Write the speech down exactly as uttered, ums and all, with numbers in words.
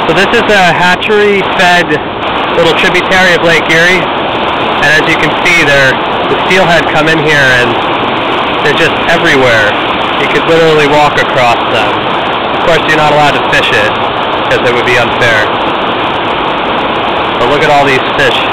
So this is a hatchery-fed little tributary of Lake Erie, and as you can see, there the steelhead come in here and they're just everywhere. You could literally walk across them. Of course, you're not allowed to fish it because it would be unfair. But look at all these fish.